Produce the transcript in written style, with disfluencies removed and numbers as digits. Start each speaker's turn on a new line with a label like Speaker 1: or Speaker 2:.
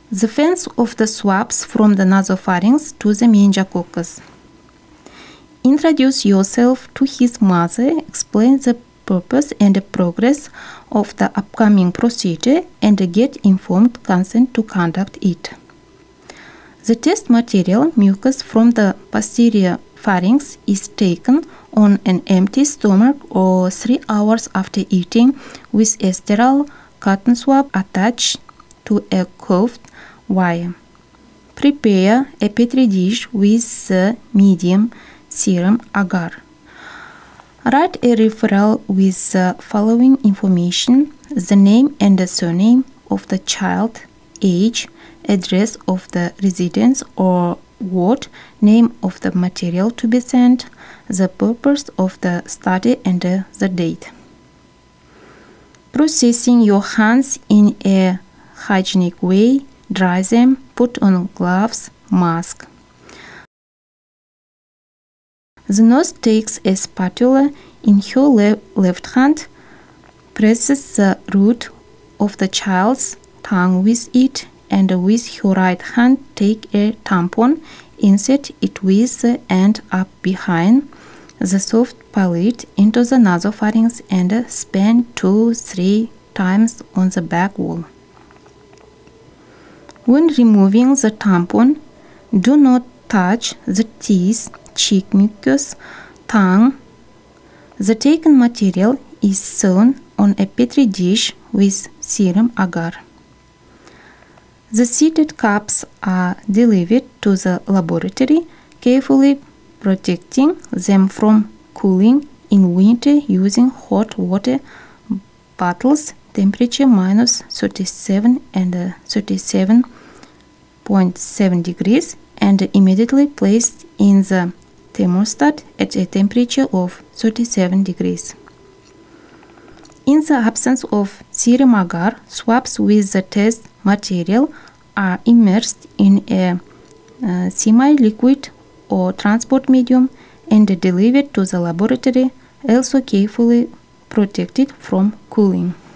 Speaker 1: The fence of the swabs from the nasopharynx to the meningococcus. Introduce yourself to his mother, explain the purpose and the progress of the upcoming procedure, and get informed consent to conduct it. The test material, mucus from the posterior pharynx, is taken on an empty stomach or 3 hours after eating with a sterile cotton swab attached to a curved wire. Prepare a petri dish with the medium serum agar. Write a referral with the following information: the name and the surname of the child, age, address of the residence or ward, name of the material to be sent, the purpose of the study, and the date. Processing your hands in a hygienic way, dry them, put on gloves, mask. The nurse takes a spatula in her left hand, presses the root of the child's tongue with it, and with her right hand take a tampon, insert it with the end up behind the soft palate into the nasopharynx, and span 2-3 times on the back wall. When removing the tampon, do not touch the teeth, cheek mucus, tongue. The taken material is sewn on a petri dish with serum agar. The seated cups are delivered to the laboratory, carefully protecting them from cooling in winter using hot water bottles, temperature -37 and 37.7 degrees, and immediately placed in the thermostat at a temperature of 37 degrees. In the absence of serum agar, swabs with the test material are immersed in a semi-liquid or transport medium and delivered to the laboratory, also carefully protected from cooling.